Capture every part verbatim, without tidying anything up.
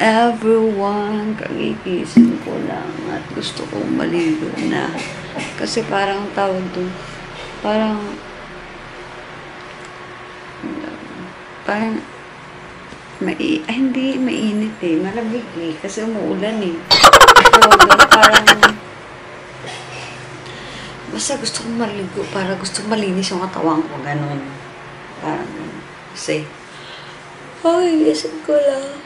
everyone, kagigising ko lang at gusto kong maligo na. Kasi parang tawag doon, parang, parang, mai, ay hindi, mainit eh, malamig eh, kasi umuulan eh. Tawag doon, parang, basta gusto kong maligo, para gusto kong malinis yung katawan ko, ganun. Parang, kasi, ay, isip ko lang.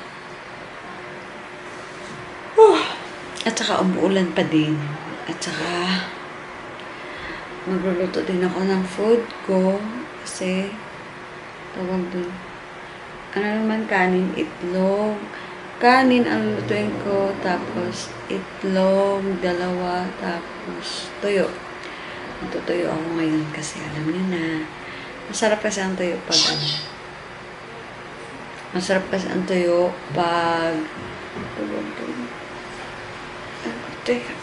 Oh. At saka umuulan pa din. At saka magluluto din ako ng food ko. Kasi tawag din. Ano naman kanin? Itlog. Kanin ang lutuin ko. Tapos itlog. Dalawa. Tapos tuyo. Tutuyo ako ngayon kasi alam niyo na. Masarap kasi ang tuyo pag ano. Masarap kasi ang tuyo pag tawag din. Teka.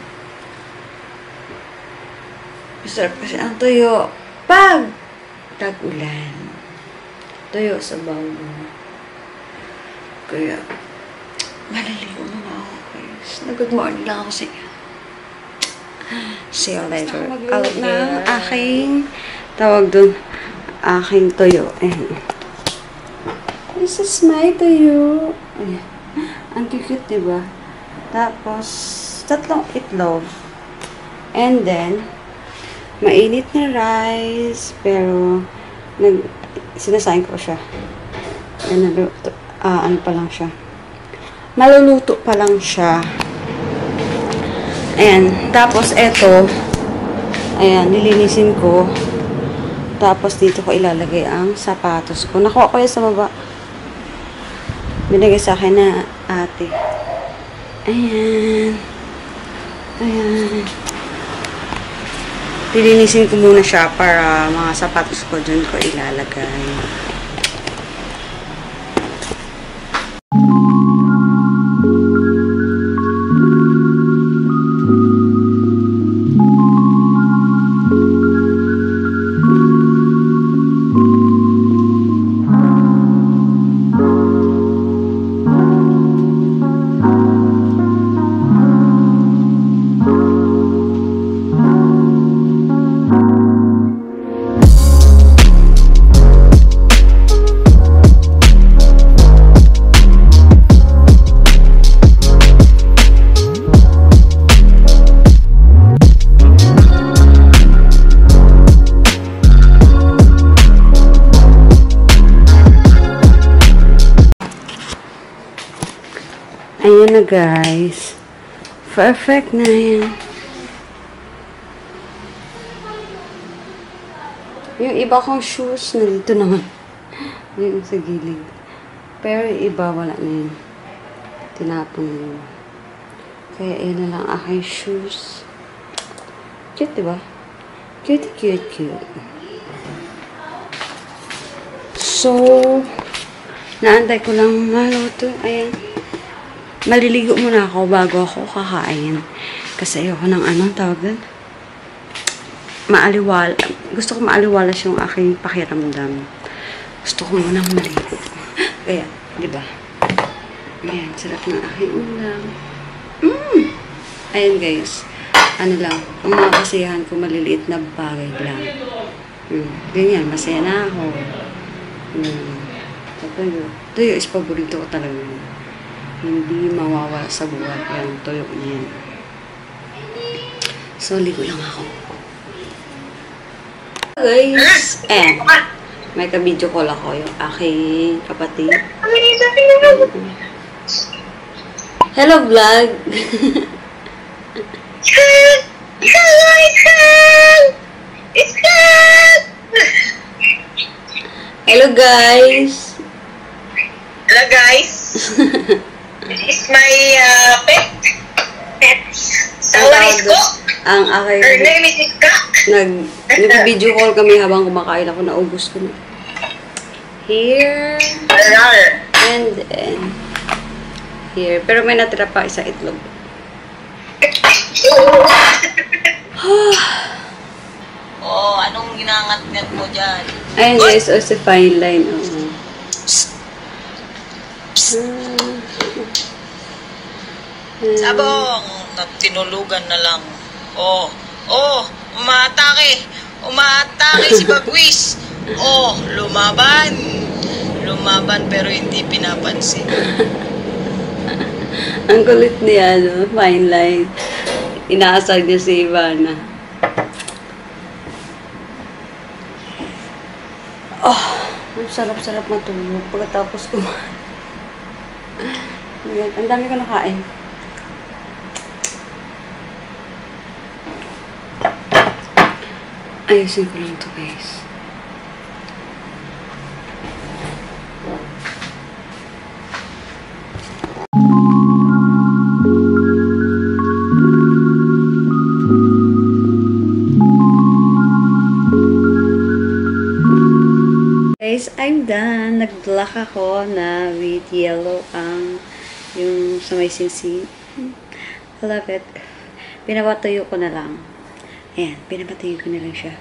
Masarap kasi ang tuyo pag tag-ulan. Tuyo sa bawang. Kaya, maliligo muna ako, guys. Nag-good morning lang ako sa inyo. See you later. Out na aking tawag dun, aking tuyo. Ayan. This is my tuyo. Ayan. Ang cute, diba? Tapos, tatlong itlog. And then, mainit na rice. Pero, nag, sinasayin ko siya. Ano, ah, ano pa lang siya. Maluluto pa lang siya. Ayan. Tapos, eto. Ayan, nilinisin ko. Tapos, dito ko ilalagay ang sapatos ko. Nakuha ko yan sa baba. Binigay sa akin na ate. Ayan. Ayan. Lilinisin ko muna siya para mga sapatos ko dun ko ilalagay. Ayan na guys. Perfect na yan. Yung iba kong shoes, nandito naman. Yung sa gilid. Pero yung iba, wala na yun. Tinapon na yun. Kaya ayan na lang aking shoes. Cute, diba? Cute, cute, cute. So, naantay ko lang maluto. Ayan. Maliligo muna ako bago ako kakain. Kasi ayoko ng anong tawag doon. Maaliwala. Gusto ko maaliwalas yung aking pakiramdam. Gusto ko munang maligo. Kaya, di ba? Ayan, sarap ng aking ulam. Mm! Ayan guys. Ano lang, ang mga kasiyahan ko maliliit na bagay lang. Mm. Ganyan, masaya na ako. Mm. Tuyo. Tuyo is paborito ko talaga. Hindi mawawala sa buwan yung tuyo niyan. So, ligo lang ako. Guys, eh, may ka-video call ako yung aking kapatid. Hello, vlog! Hello, guys! Hello, guys! This is my uh, pet. Pet. Someone is cook. Ang aking... Her name is Iska. Nag, nag-video call kami habang kumakain ako. Naubos ko na. Here. And then... Here. Pero may natira pa isa itlog. Oh, anong ginangat-ngat mo dyan? Ayun guys, o si fine line. Oh. Uh, Sabong! At tinulugan na lang. Oh, oh, umaatake! Umaatake si Bagwis! Oh, lumaban! Lumaban pero hindi pinapansin. Ang kulit niya, no? Fine line. Inaasar niya si Ivana. Oh, ang sarap-sarap matulog pagkatapos kumain. Ang dami ko nakain. Ayusin ko lang to, guys. Guys, I'm done. Nag-black ako na with yellow ang yung sa may sisi. I love it. Pinapatuyo ko na lang. Ayan, pinapatuyo ko na lang siya.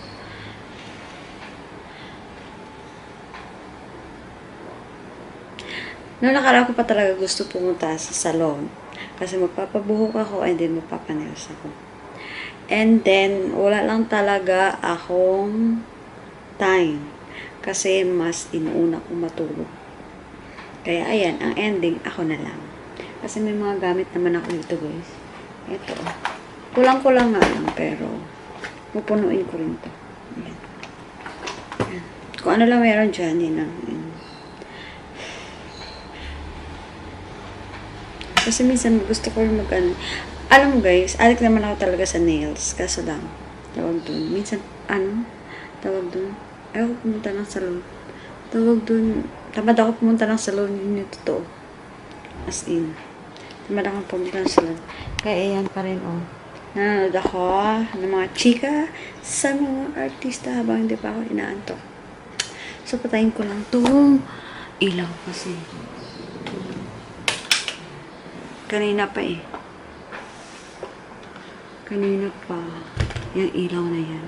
Noong nakaraan ko pa talaga gusto pumunta sa salon. Kasi magpapabuhok ako and then magpapanelos ako. And then, wala lang talaga akong time. Kasi mas inuuna kong matulog. Kaya ayan, ang ending, ako na lang. Kasi may mga gamit naman ako dito, guys. Ito. Kulang-kulang nga lang, pero pupunuin ko rin to. Ayan. Ayan. Kung ano lang meron dyan, yun lang. Ayan. Kasi minsan gusto ko rin mag ano. Alam mo guys, addict naman ako talaga sa nails. Kaso lang, tawag dun. Minsan, ano, tawag dun. Ayaw ko pumunta ng salon. Tawag dun. Tamad ako pumunta ng salon. Yun yung totoo. As in. Tamad ako pumunta ng salon. Kaya yan pa rin, oh. Nanonood ako ng mga chika sa mga artista habang hindi pa ako inaantok. So, patayin ko lang itong ilaw kasi. Kanina pa eh. Kanina pa. Yung ilaw na yan.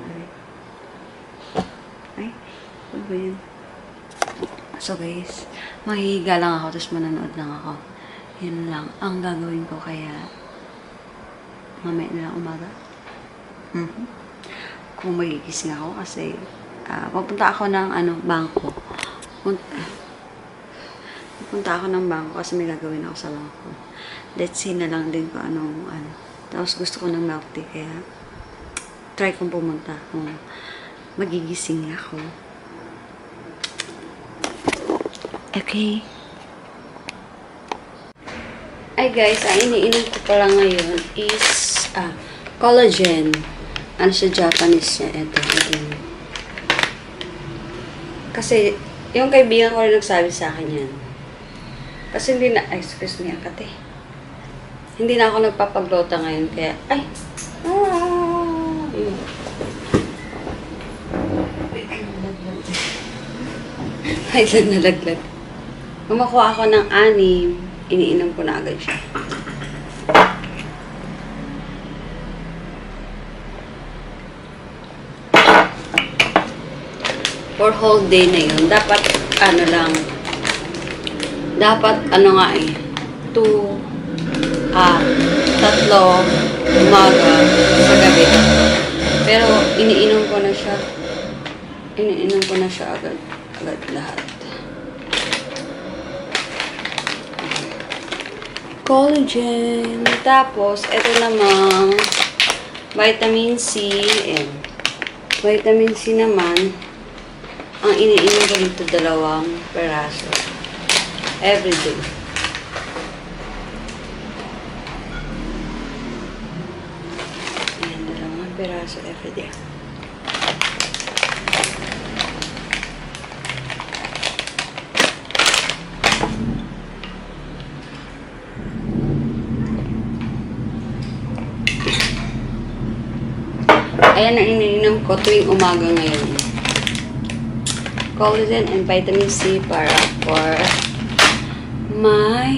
Ay, ano ba yun? So guys, mahihiga lang ako tapos manonood lang ako. Yun lang ang gagawin ko kaya mamaya na lang umaga. Mm-hmm. Kung magigising ako kasi uh, pupunta ako ng ano, bangko. Punta, pupunta ako ng bangko kasi may gagawin ako sa bangko. Let's see na lang din kung anong ano. Tapos gusto ko ng milk tea kaya try kong pumunta kung magigising ako. Okay. Ay guys, ang iniinom ko pala ngayon is ah, collagen. Ano siya, Japanese siya. Ito, ito. Kasi, yung kaibigan ko rin nagsabi sa akin yan. Kasi hindi na, ay, excuse me, akate. Hindi na ako nagpapaglota ngayon, kaya, ay, ah, yun. Ay, nalaglag. Kung makuha ako ng anim, iniinom ko na agad siya. For whole day na yun, dapat, ano lang, dapat, ano nga eh, two, ah, tatlo, umaga, sa gabi. Pero, iniinom ko na siya. Iniinom ko na siya agad. Agad lahat. Collagen. Tapos, ito namang vitamin C. And vitamin C naman, ang iniinom ko dito dalawang peraso. Everyday. Ayan, dalawang peraso everyday. Ayan ang iniinom ko tuwing umaga ngayon. Collagen and vitamin C para for my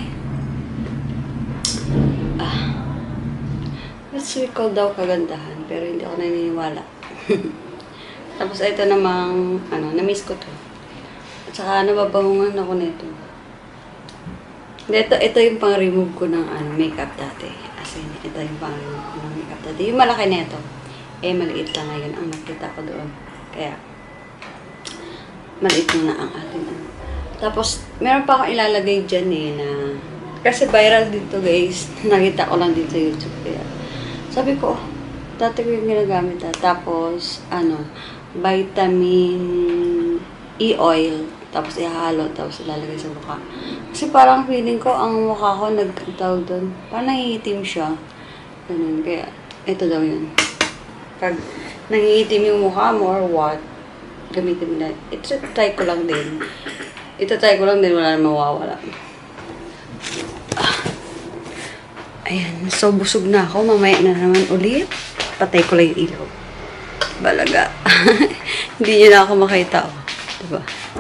ah, let's recall daw kagandahan, pero hindi ako naniniwala. Tapos ito namang ano, na-miss ko to. At saka nababangungan ako nito. Ito, ito yung pang-remove ko ng ano, makeup dati. As in, ito yung pang-remove ko ng makeup dati. Yung malaki na ito. Eh, maliit lang ngayon ang nakita ko doon. Kaya, maliit muna ang atin. Ano. Tapos, meron pa akong ilalagay dyan eh na, kasi viral dito guys. Nakita ko lang dito sa YouTube. Kaya, sabi ko, oh, dati ko yung ginagamit ha. Tapos, ano, vitamin E oil. Tapos ihalo, tapos ilalagay sa mukha. Kasi parang feeling ko, ang mukha ko nagtawag doon. Parang nangingitim siya. Ganun. Kaya, ito daw yun. Pag nangingitim yung mukha mo or what, gamitin mo na. Ito, try ko lang din. Ito, try ko lang din. Wala na mawawala. Ah. Ayan. So, busog na ako. Mamaya na naman ulit. Patay ko lang yung ilaw. Balaga. Hindi nyo na ako makita. Oh. Diba?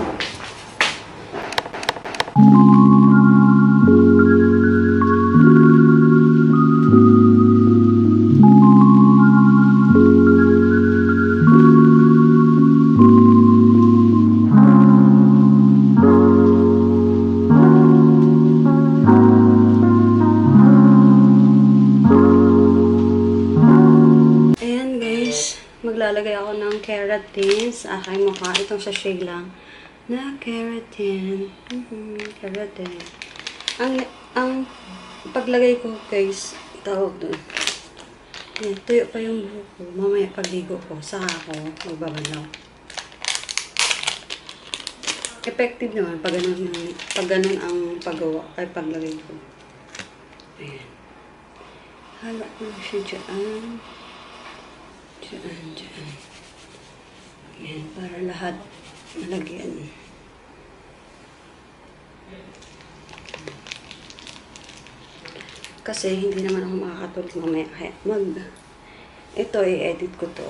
Maglalagay ako ng keratin sa aking mukha. Itong sachet lang na keratin. Mm-hmm, keratin. Ang, ang paglagay ko, guys, tawag doon. Yan, tuyo pa yung buhok ko. Mamaya pagligo ko, saka ako magbabalaw. Effective naman pag ganun, pag ganun ang paggawa, ay paglagay ko. Ayan. Hala ko na siya dyan. Diyan, diyan. Ayan, para lahat malagyan. Kasi hindi naman ako makakatulog mamaya. Kaya mag... Ito, i-edit ko to.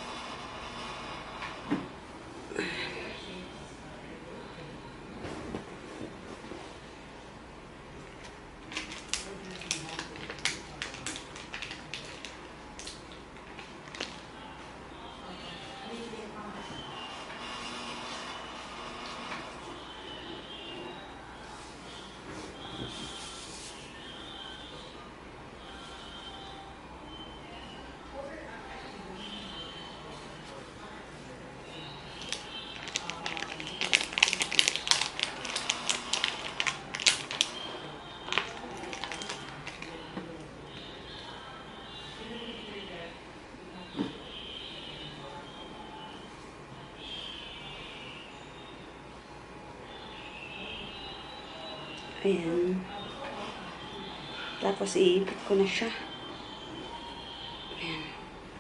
Ayan. Tapos, iipit ko na siya. Ayan.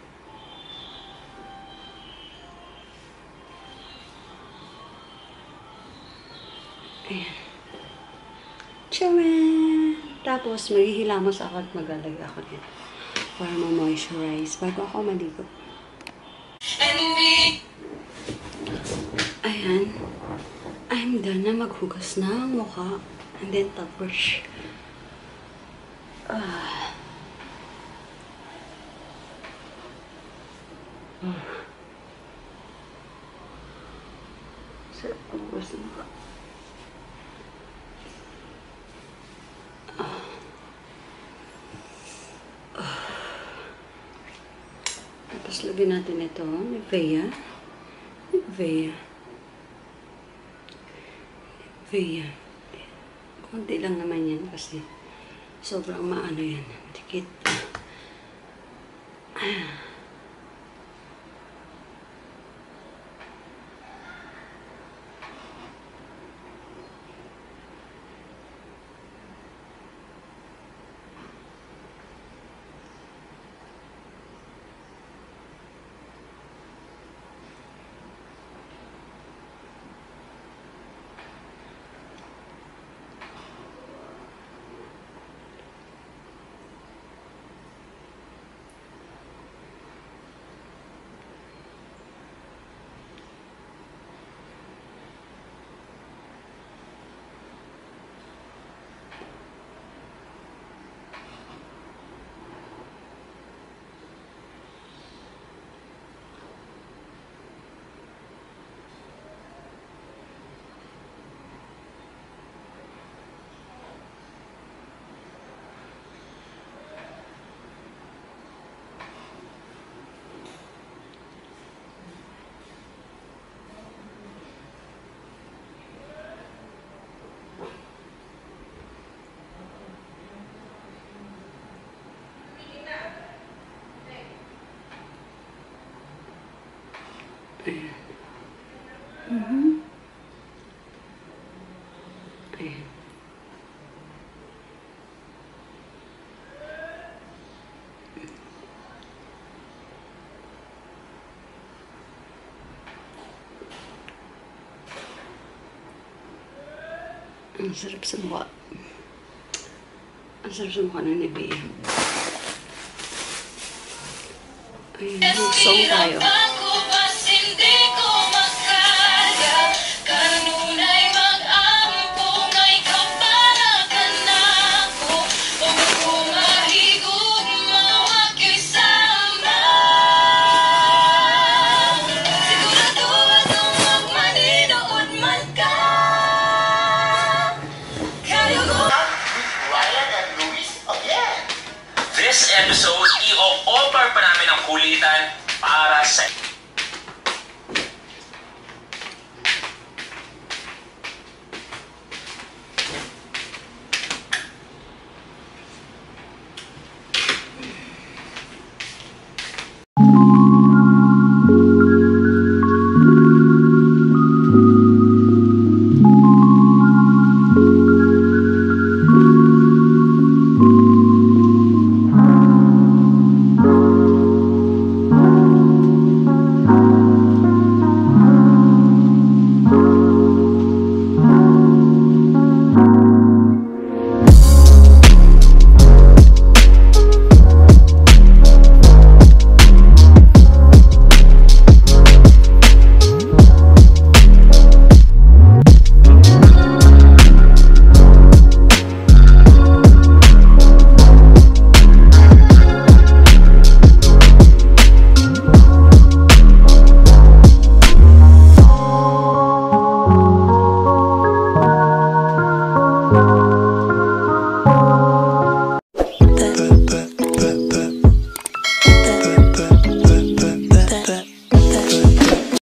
Ayan. Tcharan! Tapos, maghihilamos ako at maglalagay ako din para ma-moisturize bago ako maligo. Ayan. I'm done na maghugas ng mukha. And then, toothbrush. Ah. Ah. Sarap maghugas ng mukha. Ah. Ah. Tapos, lagyan natin ito. Nivea. Nivea. Nivea. Kunti lang naman yan kasi sobrang maano yan. Dikit. Ah. Ayan. Mhm. Ayan. Ang sarap sa mukha. Ang sarap sa mukha ng Nivea. Ayun, mag-song tayo. This episode, i-offer pa namin ang kulitan para sa